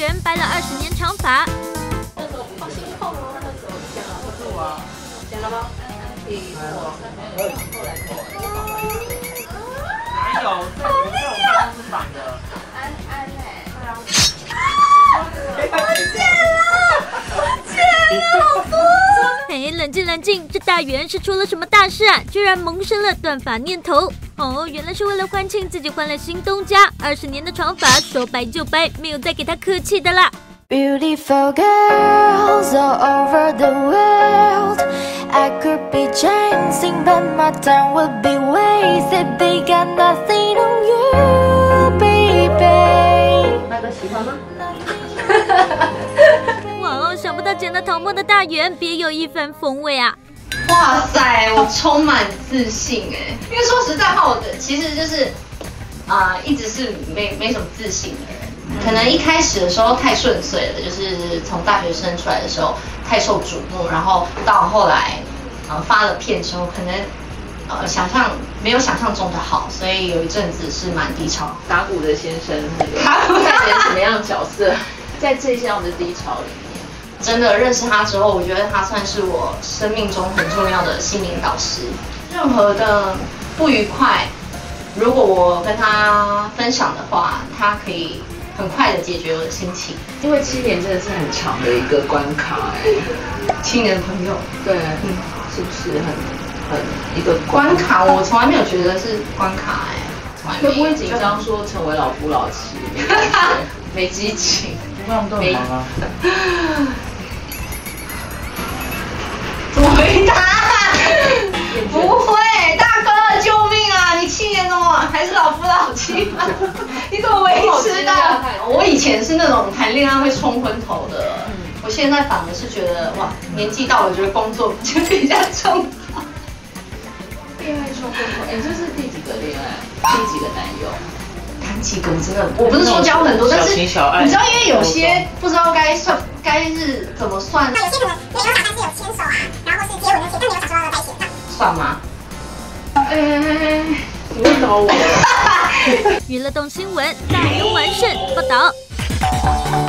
员白了20年长发。 那时候好心痛哦，那时候剪了不住啊，剪了吗？可以后来做。 哪有？在我们办公室绑的。 安哎。对啊。 嘿，冷静冷静，这大圆是出了什么大事啊？居然萌生了断发念头。哦，原来是为了欢庆自己换了新东家，20年的长发说白就白，没有再给他客气的啦。 Beautiful girls all over the world. I could be chasing, but my time will be wasted. They got nothing on you, baby. 那个喜欢吗？ 哇哦，想不到剪了桃木的大圆别有一番风味啊！ 哇塞，我充满自信哎，因为说实在话，我其实就是一直是没什么自信的人，可能一开始的时候太顺遂了，就是从大学生出来的时候太受瞩目，然后到后来发了片之后，可能没有想象中的好，所以有一阵子是蛮低潮。 打鼓的先生，他扮演什么样的角色？在这样的低潮里面， 真的认识他之后，我觉得他算是我生命中很重要的心灵导师。任何的不愉快，如果我跟他分享的话，他可以很快的解决我的心情。 因为7年真的是很长的一个关卡哎。 7年的朋友， 对，是不是很一个关卡？我从来没有觉得是关卡哎， 会不会紧张说成为老夫老妻？没激情。 不用动忙啊！ 怎么回答？不会，大哥，救命啊！你7年了吗？还是老夫老妻吗？你怎么维持的？我以前是那种谈恋爱会冲昏头的，我现在反而是觉得哇，年纪到了，觉得工作就比较重要。 恋爱冲昏头，哎，这是第几个恋爱？第几个男友？ 谈几个真的，我不是说交很多，但是你知道，因为有些不知道该是怎么算。 那有些可能没有打算是有牵手啊，然后是接吻的牵，但没有想说要在一起， 算吗？ 你问到我。 娱乐动新闻大圆完胜报道。